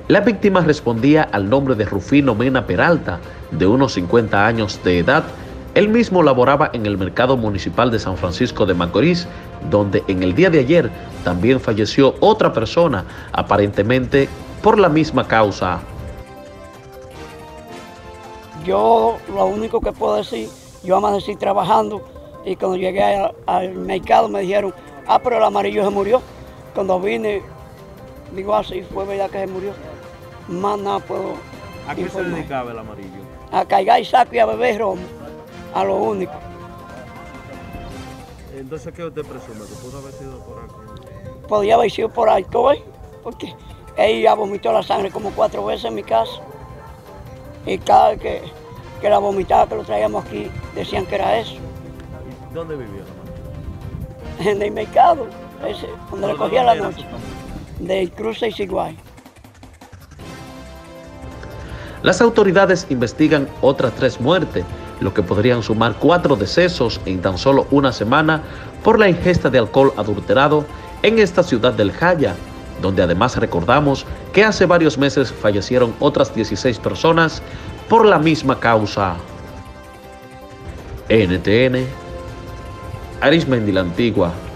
La víctima respondía al nombre de Rufino Mena Peralta, de unos 50 años de edad. Él mismo laboraba en el mercado municipal de San Francisco de Macorís, donde en el día de ayer también falleció otra persona, aparentemente por la misma causa. Yo lo único que puedo decir, yo amanecí trabajando y cuando llegué al mercado me dijeron, pero el amarillo se murió. Cuando vine, digo, así fue verdad que se murió. Más nada puedo ¿A qué se dedicaba el amarillo? A cargar saco y a beber romo, a lo único. Entonces, ¿qué usted presume? ¿Que pudo haber sido por alcohol? Podía haber sido por alcohol, porque ella vomitó la sangre como 4 veces en mi casa. Y cada vez que la vomitaba, que lo traíamos aquí, decían que era eso. ¿Y dónde vivía la madre? En el mercado, ese, donde le cogía la noche, del cruce y Siguay. Las autoridades investigan otras 3 muertes, lo que podrían sumar 4 decesos en tan solo una semana por la ingesta de alcohol adulterado en esta ciudad del Jaya, donde además recordamos que hace varios meses fallecieron otras 16 personas por la misma causa. NTN, Arismendi La Antigua.